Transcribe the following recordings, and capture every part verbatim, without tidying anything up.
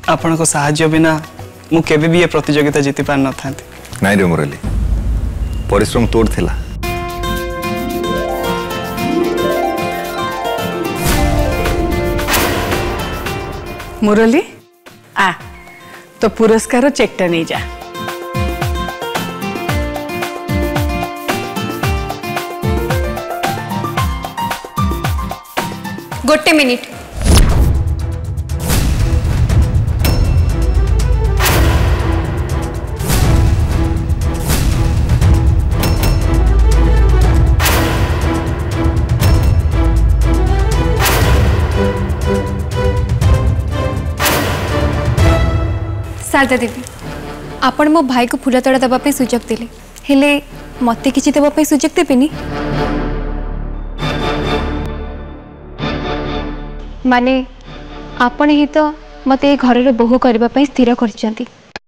आपण को साहाय्य बिना मु केबे भी ये प्रतियोगिता जीति पार न थांती। नहीं रे मुरली, परिश्रम तोड़ थिला। मुरली आ तो पुरस्कार चेकटा नहीं जा। गोटे मिनिट। शारदा देवी, आपण मो भाई को फूलतोड़ा दवाई सुजोग देले, हेले मते किछि दवाई सुजोग देबेनी? माने आपण ही तो मते घर बोह करने स्थिर कर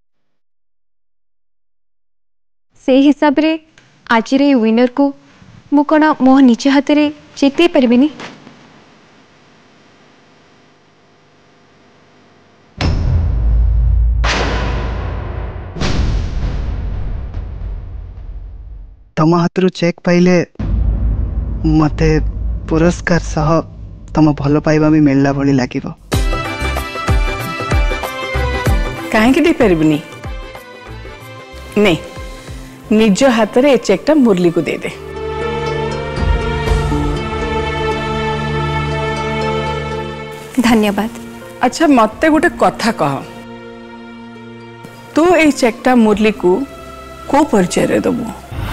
हिसाब रे आज रे विनर को मु कौन मो निज हाथ में जीत पारिनी? तम हाथ चेक पाइले मते पुरस्कार सह तम भल पाइबा भी मिलला भली लागिबो। काहे दे पारिबनी? नहीं, निज हाथ रे चेकटा मुरली को दे दे। धन्यवाद। अच्छा मते गोटे कथा कह, तू ए चेकटा मुरली को को परिचय रे दबु?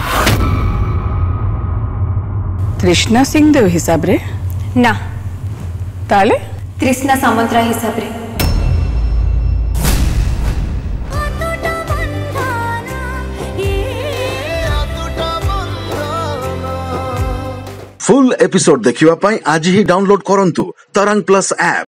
तृष्णा सिंह देव हिसाब रे? ना ताले तृष्णा सामंतरा हिसाब रे। फुल एपिसोड देखिवा पाई आज ही डाउनलोड करंतु तरंग प्लस ऐप।